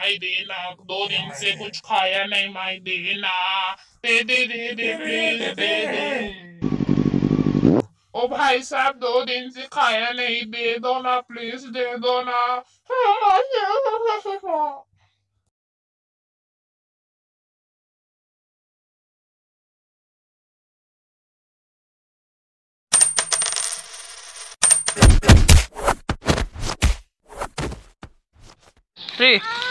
माई देना, 2 दिन से कुछ खाया नहीं माई देना, दे दे दे दे प्लीज दे दे। ओ भाई साहब 2 दिन से खाया नहीं, दे दो ना प्लीज दे दो ना। Three.